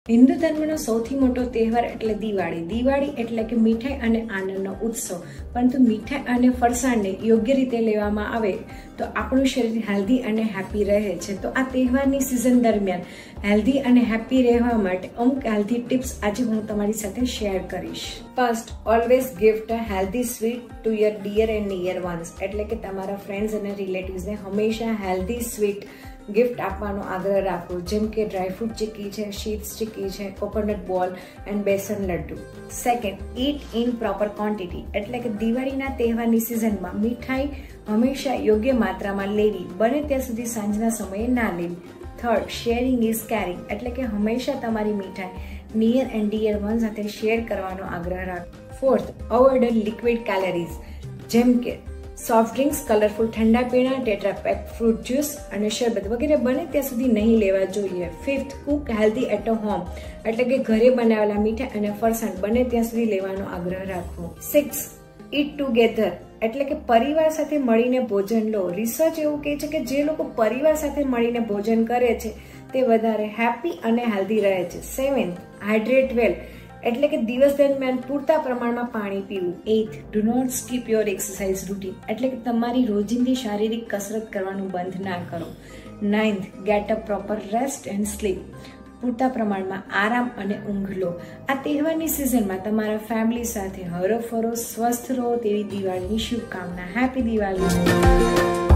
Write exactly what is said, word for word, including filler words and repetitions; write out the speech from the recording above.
हिंदू धर्मનો સૌથી મોટો તહેવાર એટલે દિવાળી દિવાળી એટલે કે મીઠાઈ અને આનંદનો ઉત્સવ પરંતુ મીઠાઈ અને ફરસાણને યોગ્ય રીતે લેવામાં આવે તો આપણું શરીર હેલ્ધી અને હેપી રહે છે। તો આ તહેવારની સિઝન દરમિયાન હેલ્ધી અને હેપી રહેવા માટે અમુક હેલ્ધી ટિપ્સ આજે હું તમારી સાથે શેર કરીશ। First, always gift a healthy sweet to your dear and near ones એટલે કે તમારા ફ્રેન્ડ્સ અને રિલેટિવ્સને હંમેશા હેલ્ધી સ્વીટ गिफ्ट आपવાનો आग्रह રાખો, જેમ કે ડ્રાયફ્રૂટ ચીકી છે, શીટ્સ ચીકી છે, coconut ball and besan laddu. Second, eat in proper quantity એટલે કે દિવાળીના તહેવારની સિઝનમાં મીઠાઈ હંમેશા યોગ્ય માત્રામાં લેવી, બને ત્યાં સુધી સાંજના સમયે ના લેવી। થર્ડ, શેરિંગ ઇઝ કેરિંગ એટલે કે હંમેશા તમારી મીઠાઈ નિયર એન્ડ ડિયર વન સાથે શેર કરવાનો આગ્રહ રાખો। ફોર્થ, અવોઇડ લિક્વિડ કેલરીઝ જેમ કે સોફ્ટ ડ્રિંક્સ, કલરફુલ ઠંડા પીણા, ટેટ્રા પેક ફ્રૂટ જ્યુસ અને શરબત વગેરે બને ત્યાં સુધી નહીં લેવા જોઈએ। Fifth, cook healthy at a home એટલે કે ઘરે બનાવેલા મીઠાઈ અને ફરસાણ બને ત્યાં સુધી લેવાનો આગ્રહ રાખવો। સિક્સ, ઈટ ટુગેધર એટલે કે પરિવાર સાથે મળીને ભોજન લો। રિસર્ચ એવું કહે છે કે જે લોકો પરિવાર સાથે મળીને ભોજન કરે છે તે વધારે હેપી અને હેલ્ધી રહે છે। સેવન્થ, હાઇડ્રેટ વેલ એટલે કે દિવસ દરમિયાન પૂરતા પ્રમાણમાં પાણી પીવું। Eighth, do not skip your exercise routine એટલે કે તમારી રોજિંદી શારીરિક કસરત કરવાનું બંધ ના કરો। Ninth, get a proper rest and sleep પૂરતા પ્રમાણમાં આરામ અને ઊંઘ લો। આ તહેવારની સિઝનમાં તમારા ફેમિલી સાથે હરો ફરો સ્વસ્થ રહો તેવી દિવાળીની શુભકામના। હેપી દિવાળી।